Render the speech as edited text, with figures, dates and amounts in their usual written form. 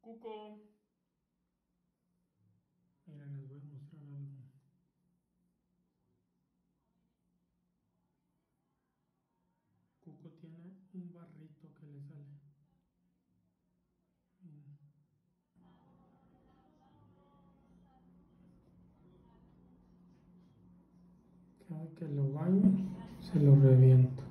Cuco. Miren, les voy a mostrar algo. Cuco tiene un barrito que le sale. Miren. Cada que lo baño, se lo reviento.